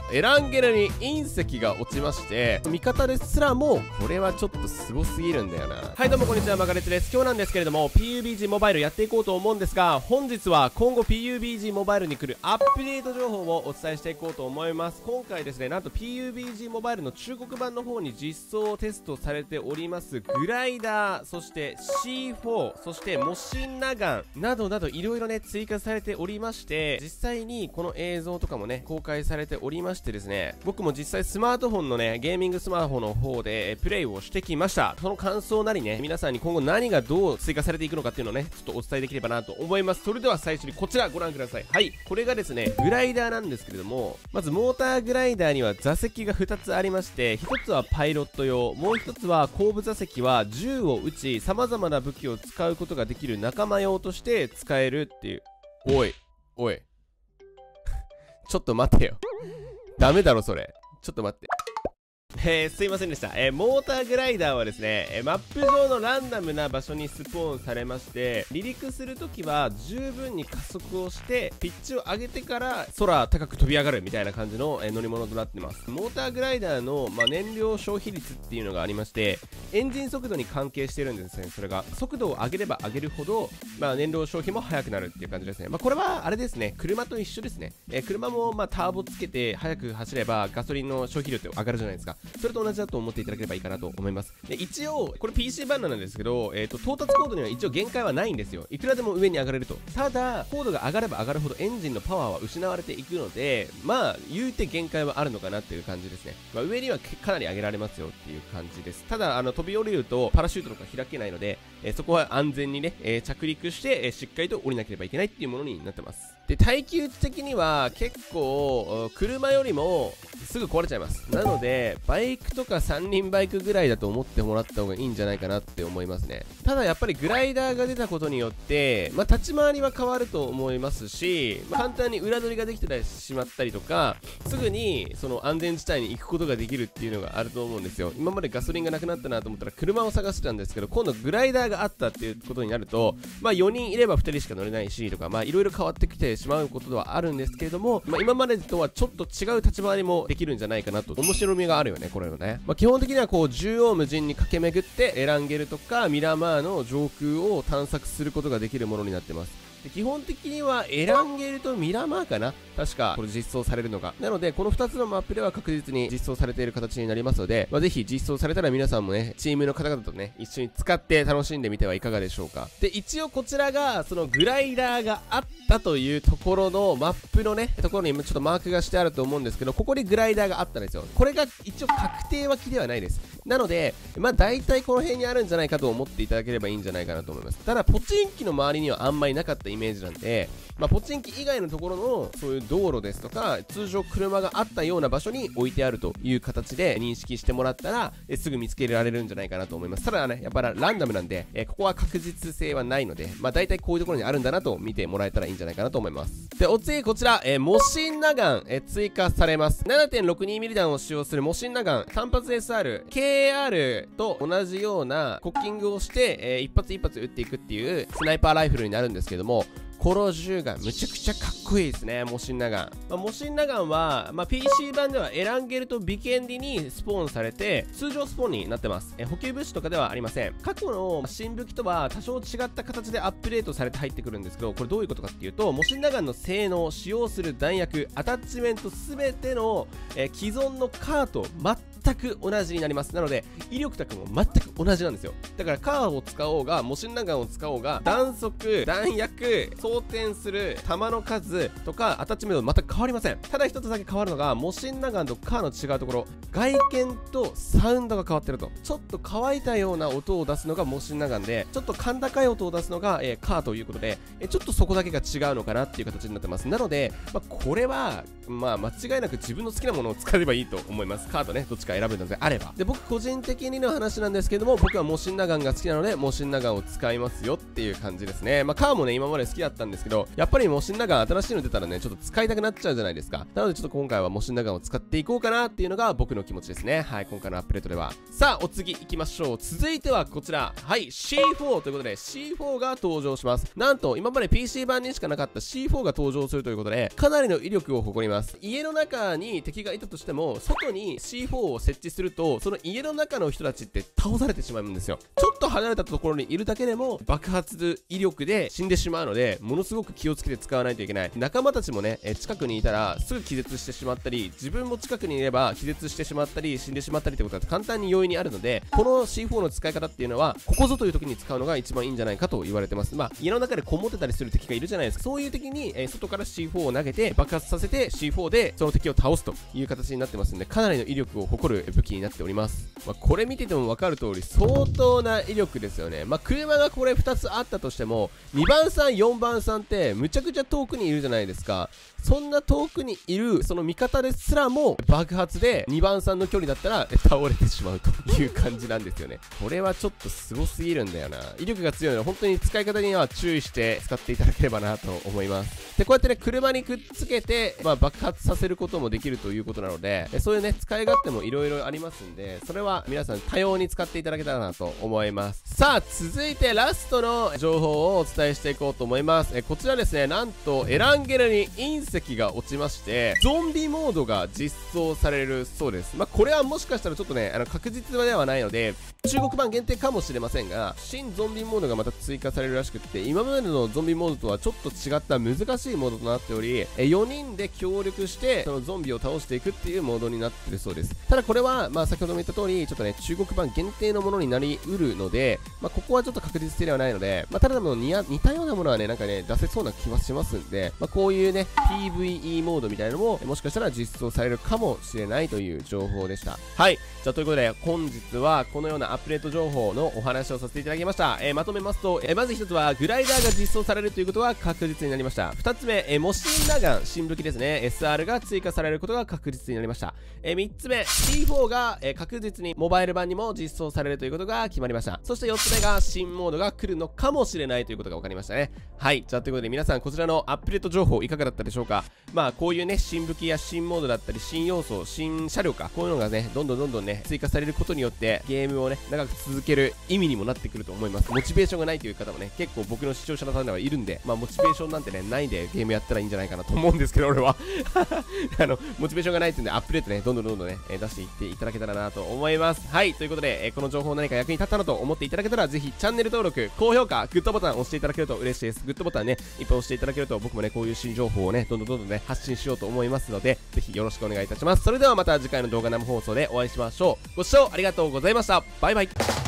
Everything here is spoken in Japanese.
エランゲルに隕石が落ちまして、味方ですらもこれはちょっとすごすぎるんだよな。はい、どうもこんにちは、マガレツです。今日なんですけれども PUBG モバイルやっていこうと思うんですが、本日は今後 PUBG モバイルに来るアップデート情報をお伝えしていこうと思います。今回ですね、なんと PUBG モバイルの中国版の方に実装テストされておりますグライダー、そして C4、そしてモシンナガンなどなどいろいろね追加されておりまして、実際にこの映像とかもね公開されておりましてですね、僕も実際スマートフォンのねゲーミングスマホの方でプレイをしてきました。その感想なりね、皆さんに今後何がどう追加されていくのかっていうのをねちょっとお伝えできればなと思います。それでは最初にこちらご覧ください。はい、これがですねグライダーなんですけれども、まずモーターグライダーには座席が2つありまして、1つはパイロット用、もう1つは後部座席は銃を撃ち様々な武器を使うことができる仲間用として使えるっていう。おいおいちょっと待ってよ、ダメだろそれ、ちょっと待って。すいませんでした。モーターグライダーはですね、マップ上のランダムな場所にスポーンされまして、離陸するときは十分に加速をしてピッチを上げてから空高く飛び上がるみたいな感じの乗り物となってます。モーターグライダーの、燃料消費率っていうのがありまして、エンジン速度に関係してるんですね。それが速度を上げれば上げるほど、燃料消費も速くなるっていう感じですね。これはあれですね、車と一緒ですね。車もターボつけて速く走ればガソリンの消費量って上がるじゃないですか。それと同じだと思っていただければいいかなと思います。で、一応これ PC 版なんですけど、到達高度には一応限界はないんですよ。いくらでも上に上がれると。ただ高度が上がれば上がるほどエンジンのパワーは失われていくので、言うて限界はあるのかなっていう感じですね。上にはかなり上げられますよっていう感じです。ただ飛び降りるとパラシュートとか開けないので、そこは安全にね、着陸して、しっかりと降りなければいけないっていうものになってます。で、耐久値的には結構車よりもすぐ壊れちゃいます。なのでバイクとか三輪バイクぐらいだと思ってもらった方がいいんじゃないかなって思いますね。ただやっぱりグライダーが出たことによって、立ち回りは変わると思いますし、簡単に裏取りができてしまったりとか、すぐにその安全地帯に行くことができるっていうのがあると思うんですよ。今までガソリンがなくなったなと思ったら車を探してたんですけど、今度グライダーがあったっていうことになると、4人いれば2人しか乗れないしとか、いろいろ変わってきてしまうことではあるんですけれども、今までとはちょっと違う立ち回りもできるんじゃないかなと。面白みがあるよねこれのね。基本的にはこう縦横無尽に駆け巡ってエランゲルとかミラマーの上空を探索することができるものになってます。で、基本的にはエランゲルとミラマーかな、確かこれ実装されるのが。なのでこの2つのマップでは確実に実装されている形になりますので、ぜひ実装されたら皆さんもねチームの方々とね一緒に使って楽しんでみてはいかがでしょうか。で、一応こちらがそのグライダーがあったというところのマップのねところにちょっとマークがしてあると思うんですけど、ここにグライダーがあったんですよ。これが一応確定はきではないです。なので大体この辺にあるんじゃないかと思っていただければいいんじゃないかなと思います。ただポチンキの周りにはあんまりなかったイメージなんで、ポチンキ以外のところのそういう道路ですとか通常車があったような場所に置いてあるという形で認識してもらったらすぐ見つけられるんじゃないかなと思います。ただねやっぱりランダムなんで、ここは確実性はないので、大体こういうところにあるんだなと見てもらえたらいいんじゃないかなと思います。で、お次こちら、モシンナガン、追加されます。 7.62 ミリ弾を使用するモシンナガン、単発 SR、KAR と同じようなコッキングをして、一発一発撃っていくっていうスナイパーライフルになるんですけども、この銃がむちゃくちゃかっこいいですね、モシンナガン。モシンナガンは、PC 版ではエランゲルとビケンディにスポーンされて通常スポーンになってます。補給物資とかではありません。過去の新武器とは多少違った形でアップデートされて入ってくるんですけど、これどういうことかっていうと、モシンナガンの性能、使用する弾薬、アタッチメント全ての、既存のカーと全く同じになります。なので威力とかも全く同じなんですよ。だからカーを使おうがモシンナガンを使おうが、弾速、弾薬、装填する弾の数とかアタッチメント全く変わりません。ただ一つだけ変わるのが、モシンナガンとカーの違うところ、外見とサウンドが変わってると。ちょっと乾いたような音を出すのがモシンナガンで、ちょっと甲高い音を出すのが、カーということで、ちょっとそこだけが違うのかなっていう形になってます。なので、これは間違いなく自分の好きなものを使えばいいと思います。カーとねどっちか選ぶのであれば。で、僕個人的にの話なんですけども、僕はモシンナガンが好きなのでモシンナガンを使いますよっていう感じですね。まあカーもね今まで好きだったんですけど、やっぱりモシンナガン新しいの出たらねちょっと使いたくなっちゃうじゃないですか。なのでちょっと今回はモシンナガンを使っていこうかなっていうのが僕の気持ちですね。はい、今回のアップデートでは。さあお次行きましょう。続いてはこちら、はい、 C4 ということで C4 が登場します。なんと今まで PC 版にしかなかった C4 が登場するということで、かなりの威力を誇ります。家の中に敵がいたとしても、外に C4 を設置するとその家の中の人たちって倒されてしまうんですよ。ちょっと離れたところにいるだけでも爆発威力で死んでしまうので、ものすごく気をつけて使わないといけない。仲間たちもね近くにいたらすぐ気絶してしまったり、自分も近くにいれば気絶してしまったり死んでしまったりってことが簡単に容易にあるので、この C4 の使い方っていうのはここぞという時に使うのが一番いいんじゃないかと言われてます。まあ家の中でこもってたりする敵がいるじゃないですか。そういう敵に、外から C4 を投げて爆発させて C4 でその敵を倒すという形になってますんで、かなりの威力を誇る武器になっております。まあ、これ見てても分かる通り相当な威力ですよね。まあ車がこれ2つあったとしても2番さん4番さんってむちゃくちゃ遠くにいるじゃないですか。そんな遠くにいるその味方ですらも爆発で2番さんの距離だったら倒れてしまうという感じなんですよね。これはちょっとすごすぎるんだよな。威力が強いので本当に使い方には注意して使っていただければなと思います。でこうやってね車にくっつけて、爆発させることもできるということなので、そういうね使い勝手もいろいろありますんで、それは皆さん多様に使っていただけたらなと思います。さあ続いてラストの情報をお伝えしていこうと思います。こちらですね、なんとエランゲルに隕石が落ちましてゾンビモードが実装されるそうです。これはもしかしたらちょっとね確実ではないので中国版限定かもしれませんが、新ゾンビモードがまた追加されるらしくって、今までのゾンビモードとはちょっと違った難しいモードとなっており、4人で協力してそのゾンビを倒していくっていうモードになってるそうです。ただこれは先ほども言った通りちょっとね中国版限定のものになりうるので、ここはちょっと確実性ではないので、ただでも似たようなものはねなんかね出せそうな気はしますんで、こういうね PVE モードみたいなのももしかしたら実装されるかもしれないという情報でした。はい、じゃあということで本日はこのようなアップデート情報のお話をさせていただきました。まとめますと、まず1つはグライダーが実装されるということは確実になりました。2つ目、モシンナガン新武器ですね SR が追加されることが確実になりました。3つ目 C4 が、確実にモバイル版にも実装されるということが決まりました。そして4つ目が新モードが来るのかもしれないということが分かりましたね。はい、じゃあということで皆さんこちらのアップデート情報いかがだったでしょうか。こういうね新武器や新モードだったり新要素新車両か、こういうのがねどんどんね追加されることによってゲームをね長く続ける意味にもなってくると思います。モチベーションがないという方もね結構僕の視聴者の方ではいるんで、モチベーションなんてねないでゲームやったらいいんじゃないかなと思うんですけど、俺はモチベーションがないっていうんでアップデートねどんどんね出していっていただけたらなと思います。はい、ということで、この情報何か役に立ったなと思っていただけたらぜひチャンネル登録高評価グッドボタン押していただけると嬉しいです。グッドボタンねいっぱい押していただけると僕もねこういう新情報をねどんどんね発信しようと思いますので、ぜひよろしくお願いいたします。それではまた次回の動画生放送でお会いしましょう。ご視聴ありがとうございました。バイバイ。